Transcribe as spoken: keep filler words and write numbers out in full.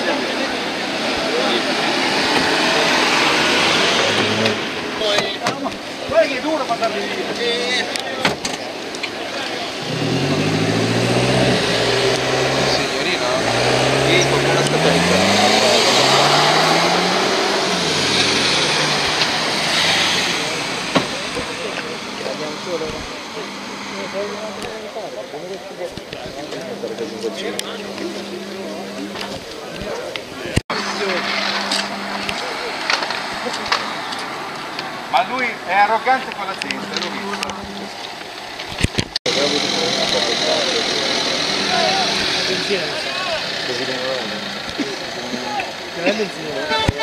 Guarda che è duro per darli via. Signorina, sì, qualcuno aspetta di qua. Ma lui è arrogante con la testa, l'ho visto. Benzina. Benzina. Non è benzina.